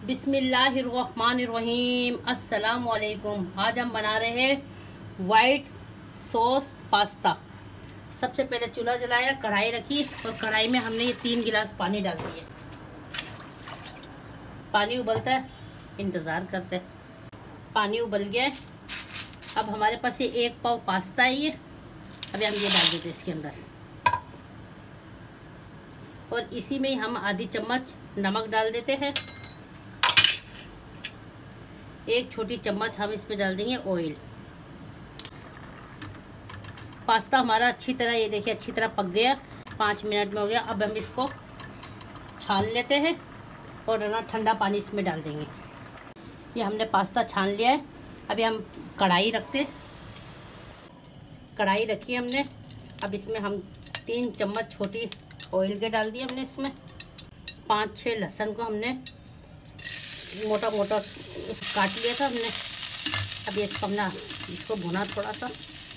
बिस्मिल्लाहिर्रहमानिर्रहीम। अस्सलाम वालेकुम। आज हम बना रहे हैं वाइट सॉस पास्ता। सबसे पहले चूल्हा जलाया, कढ़ाई रखी और कढ़ाई में हमने ये 3 गिलास पानी डाल दिए। पानी उबलता है, इंतज़ार करते हैं। पानी उबल गया है। अब हमारे पास ये 1 पाव पास्ता है। ये अभी हम ये डाल देते हैं इसके अंदर और इसी में ही हम आधी चम्मच नमक डाल देते हैं। 1 छोटी चम्मच हम इसमें डाल देंगे ऑयल। पास्ता हमारा अच्छी तरह, ये देखिए अच्छी तरह पक गया। 5 मिनट में हो गया। अब हम इसको छान लेते हैं और ना ठंडा पानी इसमें डाल देंगे। ये हमने पास्ता छान लिया है। अभी हम कढ़ाई रखते हैं। कढ़ाई रखी हमने। अब इसमें हम 3 चम्मच छोटी ऑयल के डाल दिए हमने। इसमें 5-6 लहसुन को हमने मोटा मोटा काट लिया था हमने। अब ये हमने इसको भुना थोड़ा सा।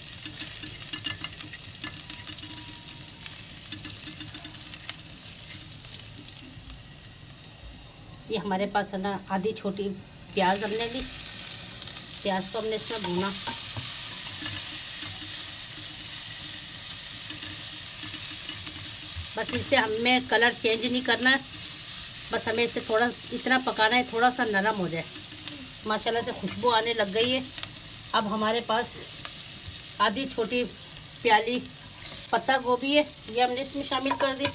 ये हमारे पास है ना आधी छोटी प्याज हमने ली। प्याज को हमने इसमें भुना। बस इससे हमें कलर चेंज नहीं करना है, बस हमें इसे थोड़ा इतना पकाना है, थोड़ा सा नरम हो जाए। माशाल्लाह से खुशबू आने लग गई है। अब हमारे पास आधी छोटी प्याली पत्ता गोभी है, ये हमने इसमें शामिल कर दी।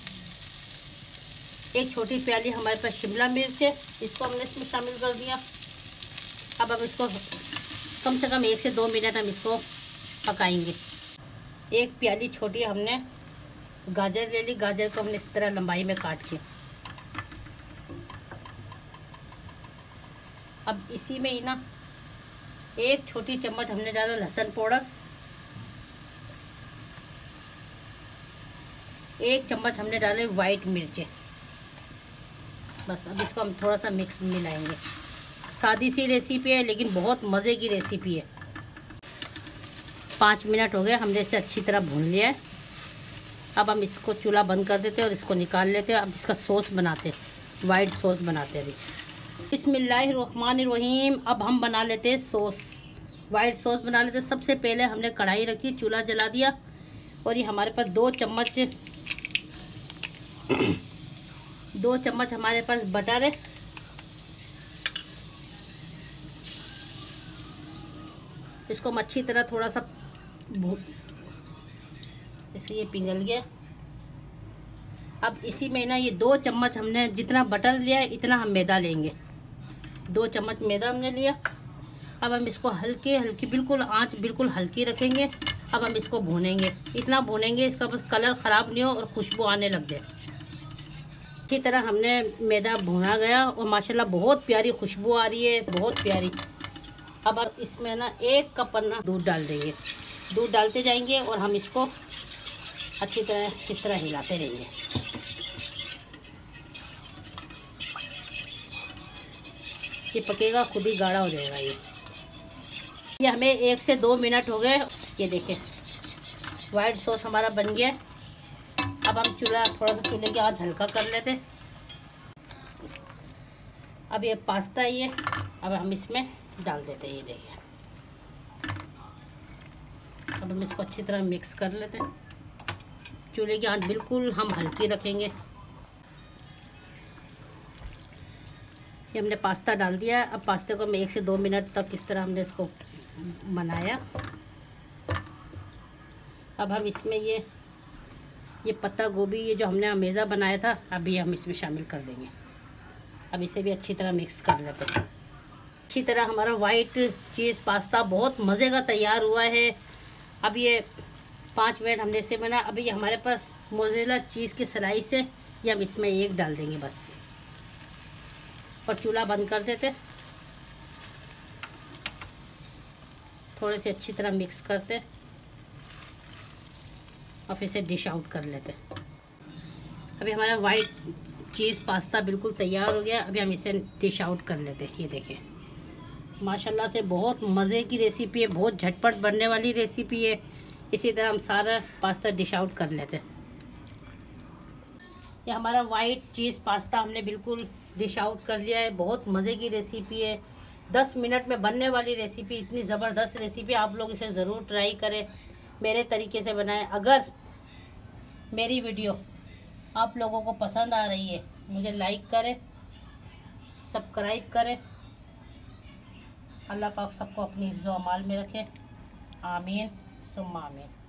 1 छोटी प्याली हमारे पास शिमला मिर्च है, इसको हमने इसमें शामिल कर दिया। अब हम इसको कम से कम 1 से 2 मिनट हम इसको पकाएंगे। 1 प्याली छोटी हमने गाजर ले ली। गाजर को हमने इस तरह लंबाई में काट के अब इसी में ही ना 1 छोटी चम्मच हमने डाला लहसुन पाउडर। 1 चम्मच हमने डाले वाइट मिर्चें। बस अब इसको हम थोड़ा सा मिक्स मिलाएंगे। सादी सी रेसिपी है लेकिन बहुत मज़े की रेसिपी है। 5 मिनट हो गए, हमने इसे अच्छी तरह भून लिया है। अब हम इसको चूल्हा बंद कर देते हैं और इसको निकाल लेते हैं। अब इसका सॉस बनाते हैं, वाइट सॉस बनाते हैं अभी। बिस्मिल्लाहिर्रहमानिर्रहीम। अब हम बना लेते हैं सॉस, वाइट सॉस बना लेते हैं। सबसे पहले हमने कढ़ाई रखी, चूल्हा जला दिया और ये हमारे पास 2 चम्मच हमारे पास बटर है। इसको हम अच्छी तरह थोड़ा सा इसे ये पिघल गया। अब इसी में ना ये 2 चम्मच हमने जितना बटर लिया है इतना हम मैदा लेंगे। 2 चम्मच मैदा हमने लिया। अब हम इसको हल्की बिल्कुल आंच बिल्कुल हल्की रखेंगे। अब हम इसको भूनेंगे, इतना भूनेंगे इसका बस कलर ख़राब नहीं हो और खुशबू आने लग जाए। इसी तरह हमने मैदा भुना गया और माशाल्लाह बहुत प्यारी खुशबू आ रही है, बहुत प्यारी। अब हम इसमें ना 1 कप ना दूध डाल देंगे। दूध डालते जाएंगे और हम इसको अच्छी तरह इस तरह हिलाते रहेंगे। ये पकेगा, खुद ही गाढ़ा हो जाएगा। ये हमें 1 से 2 मिनट हो गए। ये देखें वाइट सॉस हमारा बन गया। अब हम थोड़ा सा चूल्हे की आंच हल्का कर लेते। अब ये पास्ता ये अब हम इसमें डाल देते हैं। ये देखिए अब हम इसको अच्छी तरह मिक्स कर लेते हैं। चूल्हे की आंच बिल्कुल हम हल्की रखेंगे। ये हमने पास्ता डाल दिया। अब पास्ते को हम 1 से 2 मिनट तक इस तरह हमने इसको बनाया। अब हम इसमें ये पत्ता गोभी, ये जो हमने अमेज़ा बनाया था, अभी हम इसमें शामिल कर देंगे। अब इसे भी अच्छी तरह मिक्स कर लेते हैं। अच्छी तरह हमारा वाइट चीज़ पास्ता बहुत मज़े का तैयार हुआ है। अब ये 5 मिनट हमने इसे बना। अभी हमारे पास मोज़रेला चीज़ की स्लाइस है, ये हम इसमें 1 डाल देंगे बस और चूल्हा बंद कर देते। थोड़े से अच्छी तरह मिक्स करते और फिर इसे डिश आउट कर लेते। अभी हमारा वाइट चीज़ पास्ता बिल्कुल तैयार हो गया। अभी हम इसे डिश आउट कर लेते। ये देखें माशाल्लाह से बहुत मज़े की रेसिपी है, बहुत झटपट बनने वाली रेसिपी है। इसी तरह हम सारा पास्ता डिश आउट कर लेते हैं। ये हमारा वाइट चीज़ पास्ता हमने बिल्कुल डिश आउट कर लिया है। बहुत मज़े की रेसिपी है, 10 मिनट में बनने वाली रेसिपी, इतनी ज़बरदस्त रेसिपी। आप लोग इसे ज़रूर ट्राई करें, मेरे तरीके से बनाएं। अगर मेरी वीडियो आप लोगों को पसंद आ रही है, मुझे लाइक करें, सब्सक्राइब करें। अल्लाह पाक सबको अपनी हिफ्ज़-ओ-अमाल में रखे। आमीन सुम्मा आमीन।